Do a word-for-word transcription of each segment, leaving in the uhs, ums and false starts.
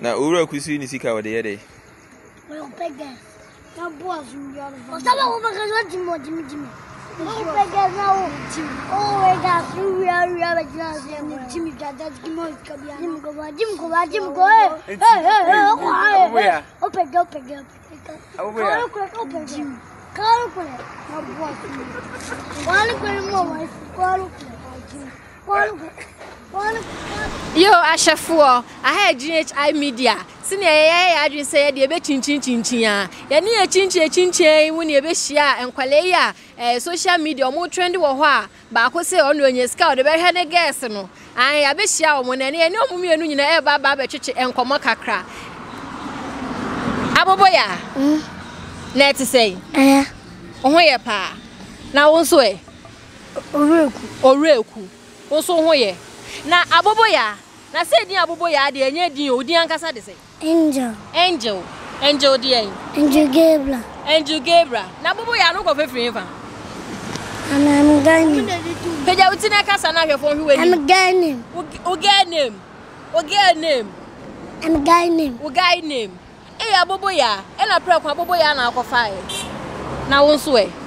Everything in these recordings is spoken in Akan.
Na Owureku si ni sika wo de ye dey. Well, pega. Na boa zumbi. O sabe o que eu te mando, me dime. O pega não. O ega su ya ya ba jina se mo time da da ki mo ka bia. Dim ko ba, dim ko ba, dim ko. Eh eh eh. O pega, o pega. Aboboyaa. O pega, o pega. Claro que na boa. Qual que mo vai? Qual Qual Yo, Ashafo, I had G H I media. Senior, I just said the be chin chin chin chin ya. Ya ni chin chin chin chin when you be share and kwaleya social media more trendy wo hwa ba ko say on onye ska de be hwe ne guest no. An ya be share o mo na ne ne omumu enu nyina e ba ba be twetwe enkomo kakra. Aboboyaa. Mm. Let say. Eh. Ohun ye pa. Na won so e. Owureku. Owureku. Won so ho ye. Na Aboboyaa, na say din Aboboyaa de enye din odi ankasa de say. Angel. Angel. Angel de en. Angel Gabriel. Angel Gabriel. Na Aboboyaa no go fefiri fa. I'm Ghanaian. Peja uti na kasa na hwefo hwe wani. I'm Ghanaian. O guy name. O guy name. I'm Ghanaian. O guy name. Eh Aboboyaa, e na pre kwa Aboboyaa na akofa e. Na won so e.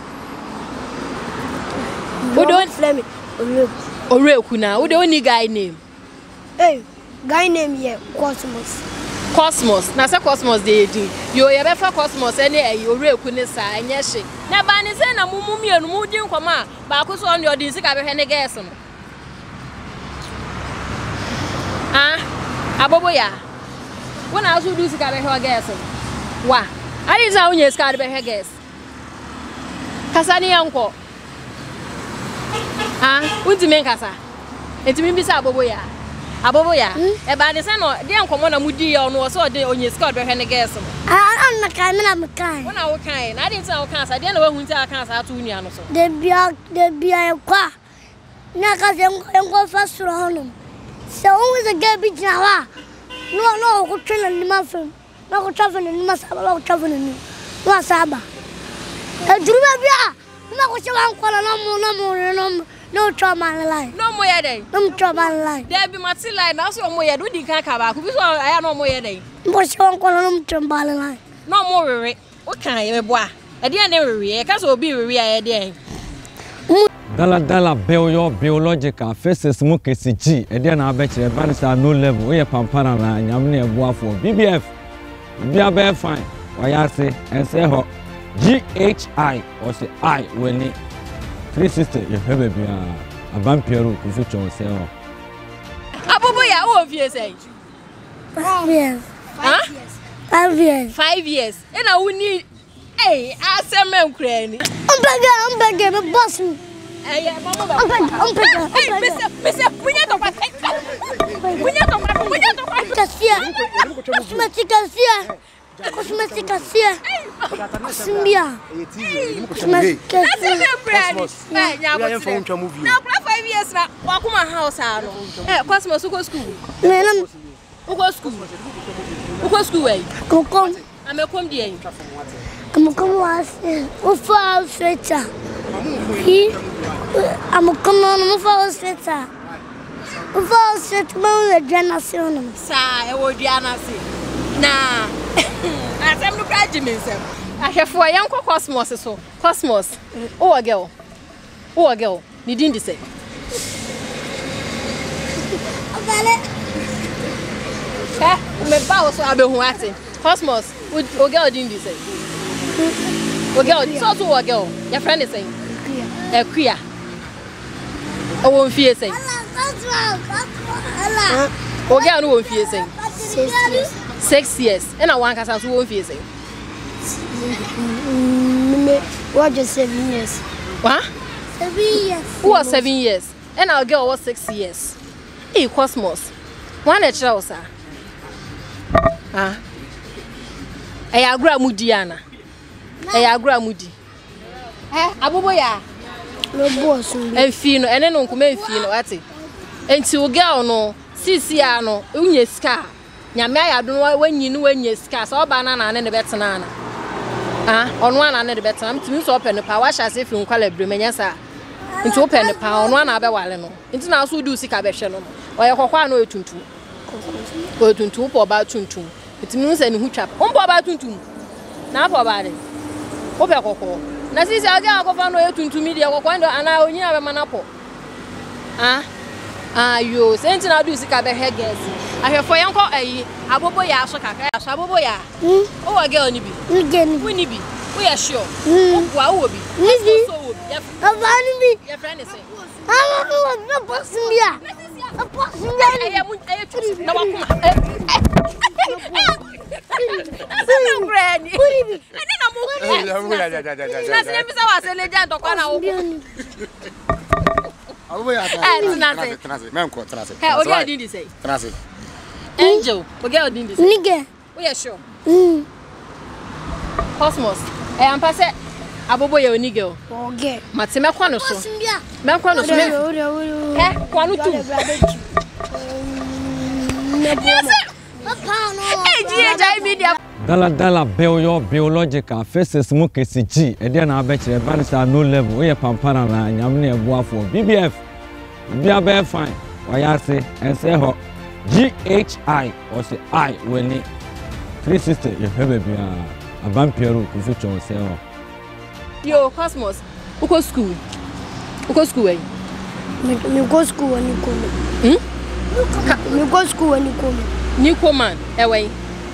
We don't flame. Owureku na, we don't need guy name. Hey, guy name here, Cosmos. Cosmos, na say Cosmos dey din. Yo ye be fa Cosmos ene e Owureku ne sa enye hye. Na ba ne say na mumu mienu mu din kwama ba ko so on your din sika be hwe ne guess no. Ah, Aboboyaa. When I also do sika be hwe guess. Wa, ari za unye sika be hwe guess. Kasani yanko. Ah, unti men kasa. Enti mi bisa Aboboyaa. Aboboyaa. E ba de se no de enkomo na mudi ye ono so de onye sika be hwe ne guess no. Ah, an na kan na me kan. Wona wo kan, na de nti na wo kan sa de na wa hunti aka sa atu nua no so. De bia de bia kwa. Na ka se enko fa suro hono. Se o we ga bi jina wa. No no ko twena ni ma fam. Na ko travel ni ma saba, ko travel ni. Wa saba. E duru ba bia. Na ko se wan kwala no mo no mo no no trauma line. No mo ye dey. No trauma line. There be mati line na so mo ye do di kan ka ba ku bi so aya no mo ye dey. Mo se wan kwala no trauma line. No mo rere. O kan ye bo a. E dey na rere. E ka so obi rere a ye dey. Dala dala bio biological faces mu kesi G. E dey na abekire banisa no level. O ye pampara na nyam na ebuafo. B B F. Bia be fine. Wa ya se en se ho G H I or say I when three sixty you have a vampire ku fi cho se ho. Aboboyaa wo fie say. Five years. Huh? Five years. Five years. E na woni eh asem enkura ni. Ombega ombega be boss me. Eh mama ba. Ombega ombega. Eh mese mese punya to kwa. Punya to kwa punya to kwa. Kasia. Cosmetic kasia. Cosmetic kasia. Simbia. Cosmetic kasia. Eh nya bo. Na kwa five years na wa kuma house ha no. Eh Cosmos go school. Me na go school. Go school wey. Come come. Amekom die yin. Come come was. O fa sweater. He I'm come on mo fa sweater. O fa sweater mo le generation. Sa e wo duana se. Na asem no pra jimi nsem. Ahwefo yanko Cosmos so. Cosmos. O a girl. O a girl. Ni din di say. Vale. Eh, me ba wo so abehu ate. Cosmos, o girl din di say. O girl, so so o girl. Your friend is saying. Eh, queer. O won fie say. O girl no won fie say. Six years. Six years. And I want kasa so won fie say. What just seven years? What? Seven years. Who was seven years? And our girl was six years. Hey, Cosmos. One at Chelsea. Ah. I agree with Diana. I agree with Diana. Eh, Aboboyaa. No boss. And Fino, and then Uncle Fino, at it. And to a girl, no, Siciano, Unya Scar. Yamaya, I don't know when you know when you scarce or banana and the better nana. Ah, on one and the better. I'm to open the power, as if you call it Bremenasa. Into open the power on one other while. Into now, so do sick a beshelon. Or your Hoano to two. O tuntum po ba tuntum. Etimi nse ni hu twap. O po ba tuntum. Na po ba de. O pe kokko. Na sisi aga akofa no ye tuntumi de kokko ndo ana onyi na be manapo. Ah. Ah yo, senti na do sika be hegesi. Ahwefo yenko ayi Aboboyaa so kaka. So Aboboyaa. Mm. O wa girl ni bi. Ni ge ni. Wi ni bi. We are sure. Mm. Wa wo bi. Ni bi. So wo bi. Aba ni bi. Your friend is saying. Ah, no, no, boxing bia. A boxing bia. Aye mu aye tu. Na wa kuma. Na granny. Kuri bi. Ani na mo. Na se bi se wa se le jan to kwa na wo. Aboboyaa ta. Eh, tunase. Tunase. Menko tunase. Hey, o get did say. Tunase. Angel, o get did say. Ni ge. We are sure. Mm. Cosmos. Eh, am passe Aboboyaa oni girl. O ge. Mate me kwa no so. Boxing bia. Me kwa no so. Ore ore ore. Eh, kwa no tu. Papa no. Eh, G H I media. Dala dala bio biological faces mu kesi G e dey na abekire banisa no level we pampara na nyam na ebuafo B B F bia be fine waya se ense ho G H I or say I weni three sixty you have bia abampiero ku fi cho se ho. Yo Cosmos, uko school. Uko school eh? Me me go school ani ko me. Hmm? Me go school ani ko me. Ni ko man e we.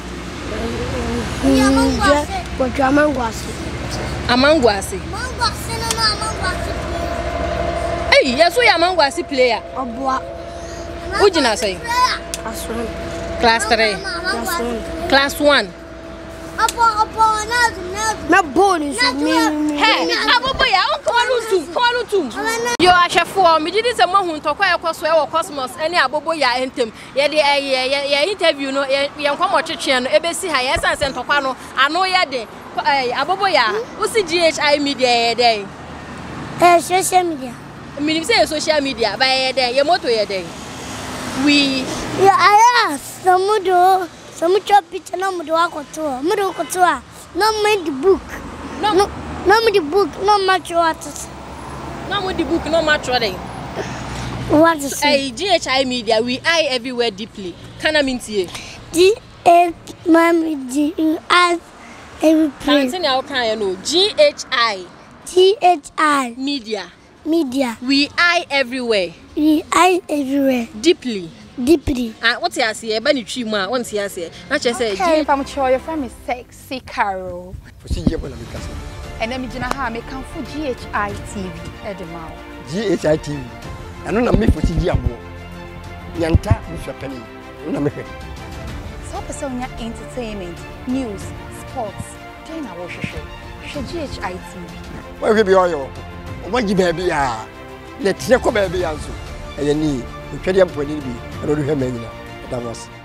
Nje, kwa amangwasi. Amangwasi. Amangwasi no no amangwasi. Eh, yeso ya amangwasi player. Oboa. Ujina say. Class one. Class three. Class one. Class one. Apo apo na na. Na bonus me. Hey, Aboboyaa, on come on tum, come on tum. Yo ahwefo, me didi se mo hu ntokwa e kwaso e wo Cosmos ene Aboboyaa entem. Ye de ye ye interview no ye nkomo twetwe no ebesi ha ye sanse ntokwa no ano ye de Aboboyaa usi G H I media ye de. Eh social media. Me say social media ba ye de ye moto ye de. We ya aya samudo samu chop picture na mudo akoto. Mudo akoto a no mind the book. no No no the book no match what. no mo the book no match what. What is Eh G H I media we eye everywhere deeply. Kana mintie. G H Mommy G I every place. Kantin ya kan no G H I G H I media. media. We eye everywhere We eye everywhere deeply. deeply. Ah, what you say? Eba ni twi mu a, what you say? Na che say, Hey, I'm sure your friend is sexy Carol. For see you bola mikasa. And then me jina ha me kan fu G H I T V Edemao. G H I T V. Ano na me for see you abo. Nyanta mi hwepani. Na me hwe. So person ya entertainment, news, sports. Join our show. Show G H I T V. Wa hwe bi oyo. O ma gi baabi a. Le tie ko baabi anso. Eye ni, o twede mponi bi. Ano do hwe manyina. That was